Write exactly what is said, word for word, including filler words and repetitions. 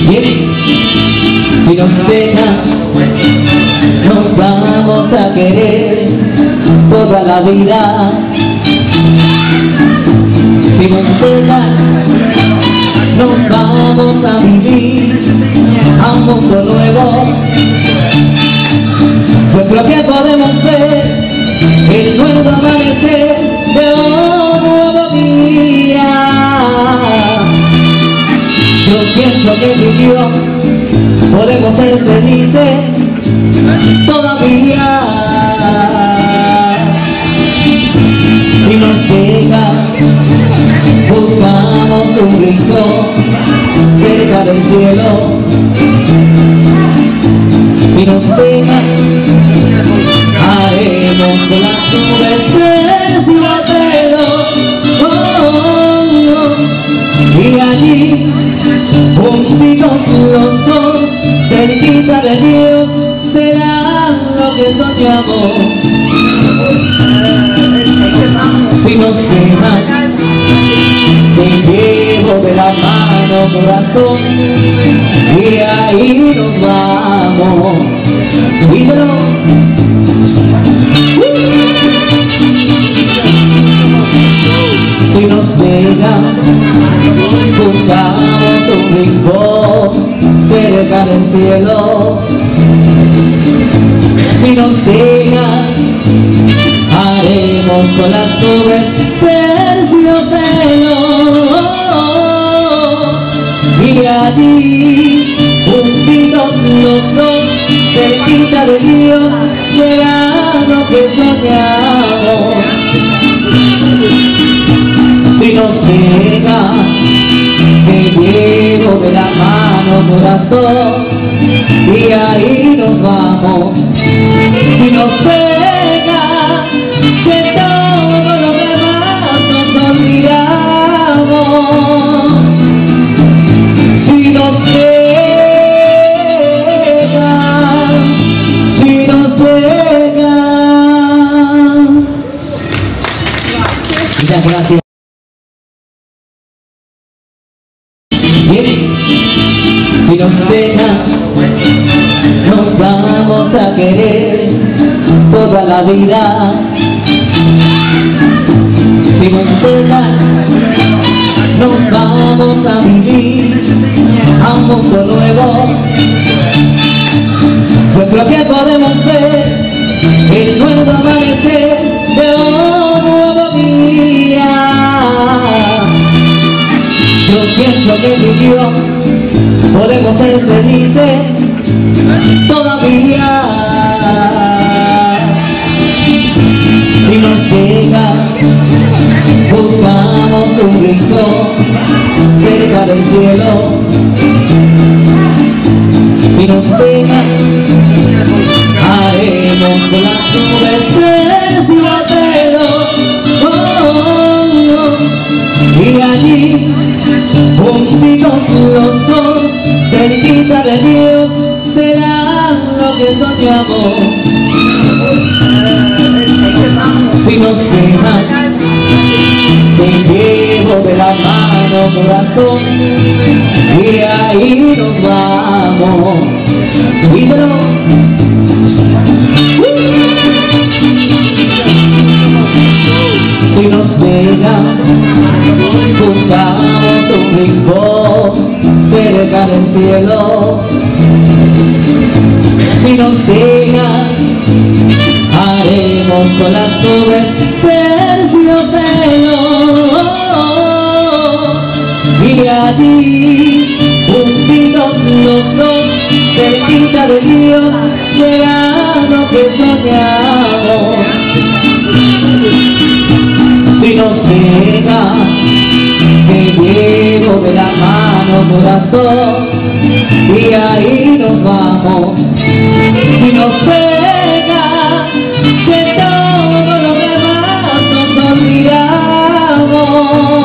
Bien, si nos dejan, nos vamos a querer toda la vida. Si nos dejan, nos vamos a vivir a un mundo nuevo. Yo creo que podemos ver el nuevo amanecer de un nuevo día. Yo pienso que tú y yo podemos ser felices todavía. Si nos deja, buscamos un rincón cerca del cielo. Si nos deja, haremos con las nubes terciopelo. Oh, oh, oh. Y allí, juntitos los dos, cerquita de Dios, será lo que soñamos. Si nos dejan, te llevo de la mano, corazón, y ahí nos vamos. Díselo. Si nos dejan, buscamos un rincón cerca del cielo. Si nos dejan, haremos con las nubes terciopelo. Y allí, juntitos los dos, cerquita de Dios, será lo que soñamos. Si nos deja, te llevo de la mano, corazón, y ahí nos vamos. Si nos deja, que todo lo demás nos olvidamos. Si nos deja, si nos deja. Muchas gracias. Bien, si nos dejan, nos vamos a querer toda la vida. Si nos dejan, nos vamos a vivir a un mundo nuevo. Yo creo que podemos ver el nuevo amanecer de un nuevo día. Yo pienso que tú y yo podemos ser felices todavía. Si nos dejan, buscamos un rincón cerca del cielo. Si nos dejan, haremos con las nubes terciopelo. Oh, oh, oh. Y allí, juntitos los dos, cerquita de Dios, será lo que soñamos. Si nos dejan, te llevo de la mano, corazón, y ahí nos vamos. Díselo. Si nos dejan, buscamos un rincón cerca del cielo. Si nos dejan, haremos con las nubes terciopelo. Y allí, juntitos los dos, cerquita de Dios, será lo que soñamos. Si nos deja, te llevo de la mano, corazón, y ahí nos vamos. Si nos deja, que todo lo demás nos olvidamos.